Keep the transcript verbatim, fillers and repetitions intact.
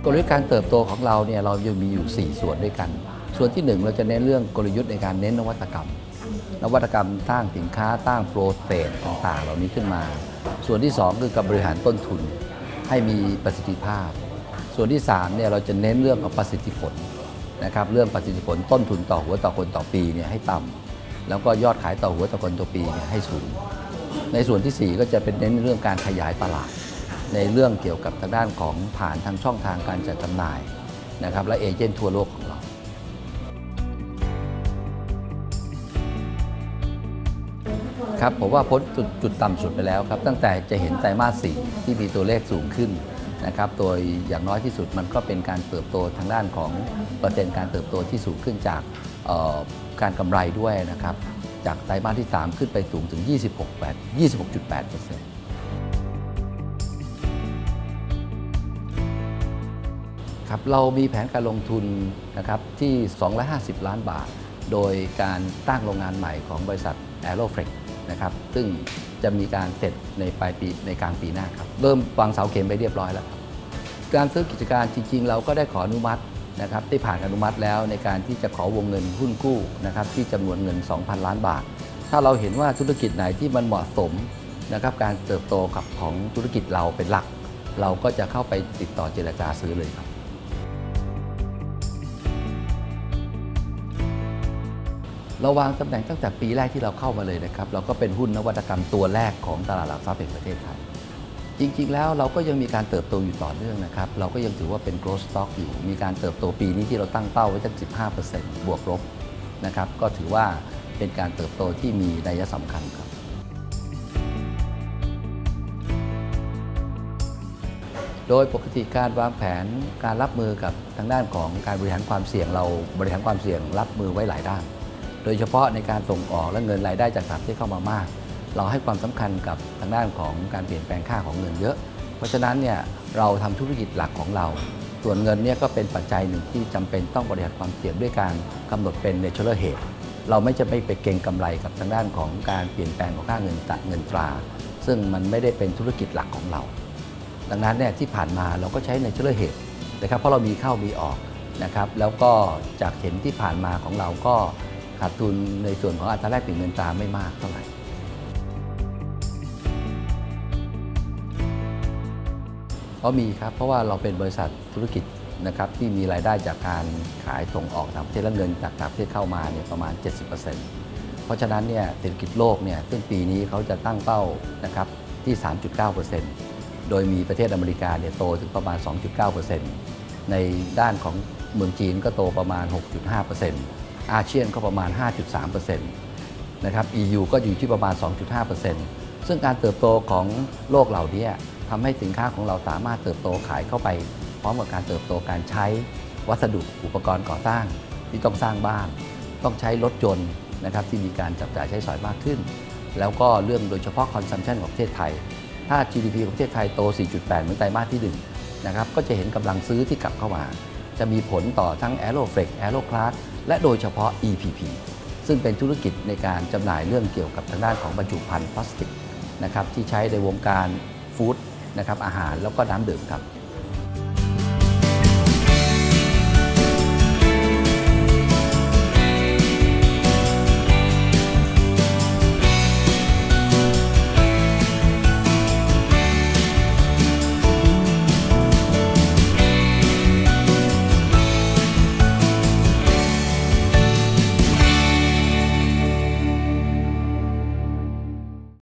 กลยุทธ์การเติบโตของเราเนี่ยเรายังมีอยู่ สี่ ส่วนด้วยกันส่วนที่หนึ่งเราจะเน้นเรื่องกลยุทธ์ในการเน้นนวัตกรรมนวัตกรรมสร้างสินค้าตั้งโปรเซสต่างๆเหล่านี้ขึ้นมาส่วนที่สองคือการบริหารต้นทุนให้มีประสิทธิภาพส่วนที่สามเนี่ยเราจะเน้นเรื่องของประสิทธิผลนะครับเรื่องประสิทธิผลต้นทุนต่อหัวต่อคนต่อปีเนี่ยให้ต่ำแล้วก็ยอดขายต่อหัวต่อคนต่อปีเนี่ยให้สูงในส่วนที่สี่ก็จะเป็นเน้นเรื่องการขยายตลาดในเรื่องเกี่ยวกับทางด้านของผ่านทางช่องทางการจัดจำหน่ายนะครับและเอเจนต์ทั่วโลกของเราครับผมว่าพ้นจุดจุดต่ำสุดไปแล้วครับตั้งแต่จะเห็นไตรมาสสี่ที่มีตัวเลขสูงขึ้นนะครับโดยอย่างน้อยที่สุดมันก็เป็นการเติบโตทางด้านของเปอร์เซ็นต์การเติบโตที่สูงขึ้นจากการกำไรด้วยนะครับจากไตรมาสที่สามขึ้นไปสูงถึง ยี่สิบหกจุดแปดเปอร์เซ็นต์ ครับเรามีแผนการลงทุนนะครับที่สองร้อยห้าสิบล้านบาทโดยการตั้งโรงงานใหม่ของบริษัท Aeroflex นะครับซึ่งจะมีการเสร็จในปลายปีในกลางปีหน้าครับเริ่มวางเสาเข็มไปเรียบร้อยแล้วครับการซื้อกิจการจริงๆเราก็ได้ขออนุมัตินะครับได้ผ่านอนุมัติแล้วในการที่จะขอวงเงินหุ้นกู้นะครับที่จำนวนเงิน สองพันล้านบาทถ้าเราเห็นว่าธุรกิจไหนที่มันเหมาะสมนะครับการเติบโตกับของธุรกิจเราเป็นหลักเราก็จะเข้าไปติดต่อเจรจาซื้อเลยครับเราวางตำแหน่งตั้งแต่ปีแรกที่เราเข้ามาเลยนะครับเราก็เป็นหุ้นนวัตกรรมตัวแรกของตลาดหลักทรัพย์แห่งประเทศไทยจริงๆแล้วเราก็ยังมีการเติบโตอยู่ต่อเนื่องนะครับเราก็ยังถือว่าเป็น growth stock อยู่มีการเติบโตปีนี้ที่เราตั้งเป้าไว้ตั้ง สิบห้าเปอร์เซ็นต์ บวกลบนะครับก็ถือว่าเป็นการเติบโตที่มีนัยสำคัญครับโดยปกติการวางแผนการรับมือกับทางด้านของการบริหารความเสี่ยงเราบริหารความเสี่ยงรับมือไว้หลายด้านโดยเฉพาะในการส่งออกและเงินรายได้จากต่างประเทศเข้ามามากเราให้ความสำคัญกับทางด้านของการเปลี่ยนแปลงค่าของเงินเยอะเพราะฉะนั้นเนี่ยเราทำธุรกิจหลักของเราส่วนเงินเนี่ยก็เป็นปัจจัยหนึ่งที่จำเป็นต้องบริหารความเสี่ยงด้วยการกำหนดเป็น natural hedge เราไม่จะไม่ไปเก็งกำไรกับทางด้านของการเปลี่ยนแปลงของค่าเงินตัดเงินตราซึ่งมันไม่ได้เป็นธุรกิจหลักของเราดังนั้นเนี่ยที่ผ่านมาเราก็ใช้ natural hedge นะครับเพราะเรามีเข้ามีออกนะครับแล้วก็จากเห็นที่ผ่านมาของเราก็ขาดทุนในส่วนของอัตราแลกเปลี่ยนเงินตราไม่มากเท่าไหร่ก็มีครับเพราะว่าเราเป็นบริษัทธุรกิจนะครับที่มีรายได้จากการขายส่งออกต่างประเทศและเงินจากต่างประเทศเข้ามาเนี่ยประมาณ เจ็ดสิบเปอร์เซ็นต์ เพราะฉะนั้นเนี่ยเศรษฐกิจโลกเนี่ยซึ่งปีนี้เขาจะตั้งเป้านะครับที่ สามจุดเก้าเปอร์เซ็นต์ โดยมีประเทศอเมริกาเนี่ยโตถึงประมาณ สองจุดเก้าเปอร์เซ็นต์ ในด้านของเมืองจีนก็โตประมาณ หกจุดห้าเปอร์เซ็นต์อาเซียนก็ประมาณ ห้าจุดสามเปอร์เซ็นต์ นะครับ อี ยู ก็อยู่ที่ประมาณ สองจุดห้าเปอร์เซ็นต์ ซึ่งการเติบโตของโลกเหล่านี้ทำให้สินค้าของเราสามารถเติบโตขายเข้าไปพร้อมกับการเติบโตการใช้วัสดุอุปกรณ์ก่อสร้างที่ต้องสร้างบ้านต้องใช้รถยนต์นะครับที่มีการจับจ่ายใช้สอยมากขึ้นแล้วก็เรื่องโดยเฉพาะคอนซัมชันของประเทศไทยถ้า จี ดี พี ของประเทศไทยโต สี่จุดแปด เหมือนไตรมาสที่หนึ่งนะครับก็จะเห็นกำลังซื้อที่กลับเข้ามาจะมีผลต่อทั้ง Aeroflex Aeroclass และโดยเฉพาะ อี พี พี ซึ่งเป็นธุรกิจในการจำหน่ายเรื่องเกี่ยวกับทางด้านของบรรจุภัณฑ์พลาสติกนะครับที่ใช้ในวงการฟู้ดนะครับอาหารแล้วก็น้ำดื่มครับ